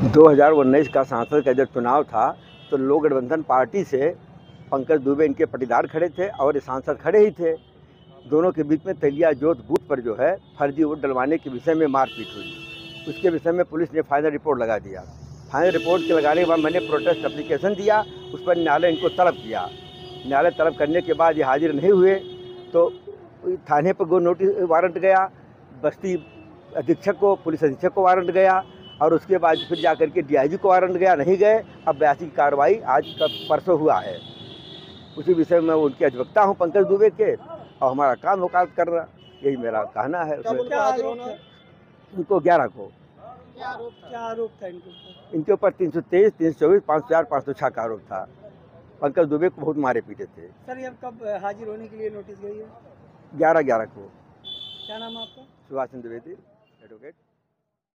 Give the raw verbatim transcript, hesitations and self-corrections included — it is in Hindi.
दो हज़ार उन्नीस का सांसद का जब चुनाव था तो लोक गठबंधन पार्टी से पंकज दुबे इनके पटीदार खड़े थे और ये सांसद खड़े ही थे। दोनों के बीच में तेलिया जोत बूथ पर जो है फर्जी वोट डलवाने के विषय में मारपीट हुई। उसके विषय में पुलिस ने फाइनल रिपोर्ट लगा दिया। फाइनल रिपोर्ट के लगाने के बाद मैंने प्रोटेस्ट एप्लीकेशन दिया, उस पर न्यायालय इनको तलब किया। न्यायालय तलब करने के बाद ये हाजिर नहीं हुए तो थाने पर गो नोटिस वारंट गया, बस्ती अधीक्षक को, पुलिस अधीक्षक को वारंट गया और उसके बाद फिर जाकर के डीआईजी को वारंट गया, नहीं गए। अब बयासी की कार्रवाई आज का परसों हुआ है। उसी विषय में उनके अधिवक्ता हूँ पंकज दुबे के, और हमारा काम वकालत कर रहा, यही मेरा कहना है। उनको ग्यारह को क्या आरोप क्या आरोप था इनके ऊपर? इनके ऊपर तीन सौ तेईस, तीन सौ चौबीस, पाँच सौ चार, पाँच सौ छः का आरोप था। पंकज दुबे को बहुत मारे पीटे थे। सर ये अब कब हाजिर होने के लिए नोटिस गई है? ग्यारह ग्यारह को। क्या नाम है आपका? सुभाष चंद्र द्विवेदी, एडवोकेट।